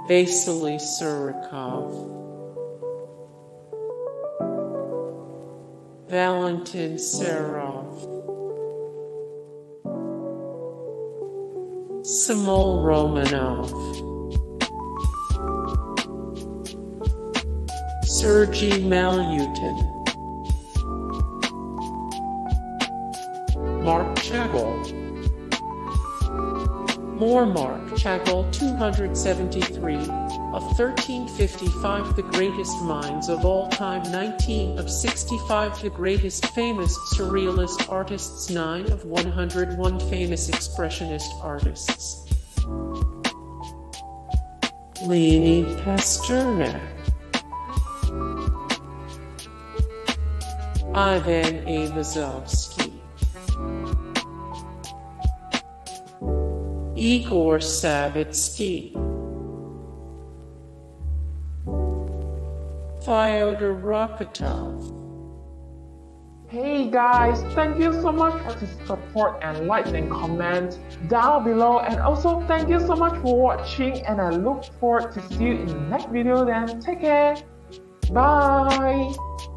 Vasily Surikov, Valentin Serov, Simul Romanov, Sergey Malyutin, Marc Chagall. More Marc Chagall 273, of 1355 the greatest minds of all time 19 of 65 the greatest famous surrealist artists 9 of 101 famous expressionist artists. Leonid Pasternak, Ivan Aivazovsky, Igor Savitsky, Fyodor Rokotov. Hey guys, thank you so much for the support and likes and comments down below, and also thank you so much for watching, and I look forward to see you in the next video. Then take care, bye.